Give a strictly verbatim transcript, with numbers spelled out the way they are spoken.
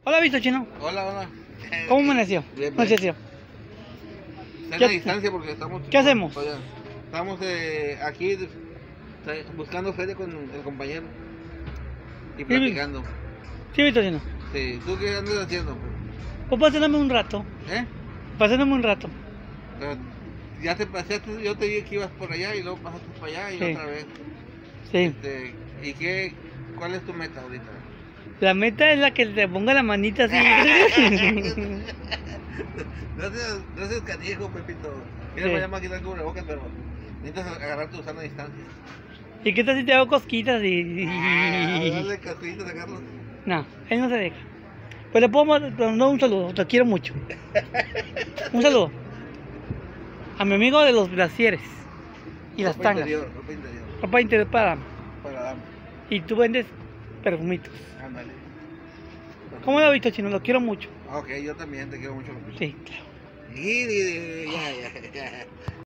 Hola, visto chino. Hola, hola. ¿Cómo amaneció? Bien, bien. Anocheció. Está en ¿Qué- la distancia porque estamos... qué hacemos? Oye, estamos eh, aquí de- tra- buscando feria con el compañero y platicando. Sí, visto chino. Sí, ¿tú qué andas haciendo? Pues pasándome un rato. ¿Eh? Pasándome un rato. Pero ya te paseaste, yo te dije que ibas por allá y luego pasaste para allá y Sí. otra vez. Sí. Este, ¿y qué, cuál es tu meta ahorita? La meta es la que te ponga la manita así. No seas, no seas canijo, Pepito. Mira, Sí. me llama a quitar cubrebocas, pero necesitas agarrar tu sana distancia. ¿Y qué tal si te hago cosquitas y...? Ah, dale casquillitos a Carlos. No, él no se deja. Pues le puedo mandar un saludo, te quiero mucho. Un saludo. A mi amigo de los brasieres y las Ropa tangas. interior, ropa interior. Ropa interior para... Para damas. Y tú vendes perfumitos. Ándale. ¿Cómo lo has visto, chino? Lo quiero mucho. Ok, yo también te quiero mucho. Sí, claro. Y, y- y- ya, ya, ya.